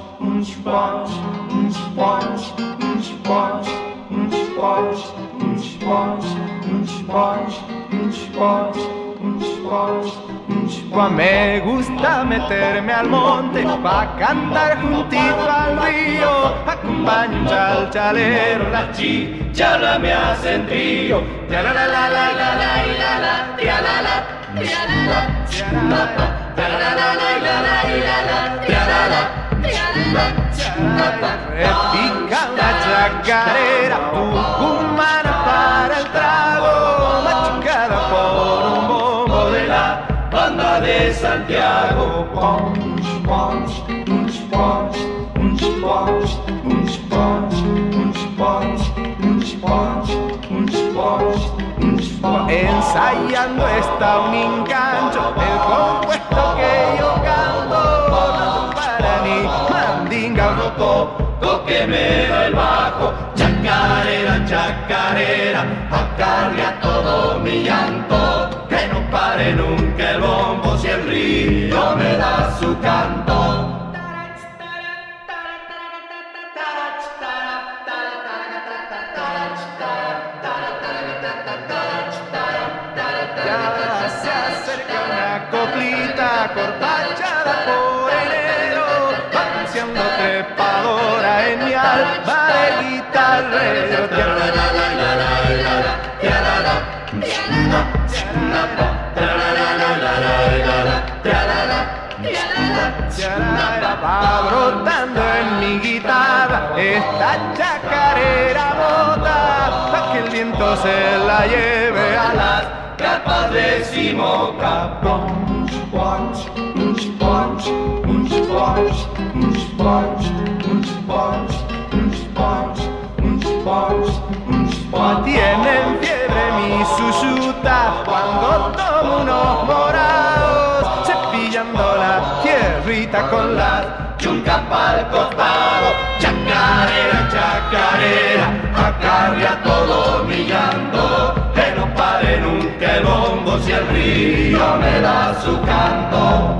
Me gusta meterme al monte pa' cantar juntito al río. Acompaño un chalchalero, la chicharra me hacen trío. La la la la la la la la, tia la la, tia la la, tia la la, la la la la la, tia la la, tia la la. Repica la chacarera, tucumana para el trago, machucada por un bombo de la banda de Santiago. Punch, punch, punch, punch, punch, punch, punch, punch, punch, punch, punch, punch, punch, punch, punch, punch. Ensayando está un engancho, el compuesto que yo canto, no para ni mandinga o rococo que me da el bajo. Chacarera, chacarera, acarrea todo mi llanto, que no pare nunca el bombo si el río me da su canto. Ya se acerca una coplita cortachada por enero, anunciando trepadora en mi alma de guitarrero. Va brotando en mi guitarra esta chacarera bota, pa' que el viento se la lleve a las capas de Simoca. Punch, punch, punch, punch, punch, punch, punch, punch, punch, punch, punch, punch, punch, punch, punch, punch. Tienen fiebre mi susuta cuando tomo unos morados, cepillando la tierrita con la chunca pa'l costado. Chacarera, chacarera, acarrea todo mi llanto, que no pare nunca el bombo si el río me da su canto.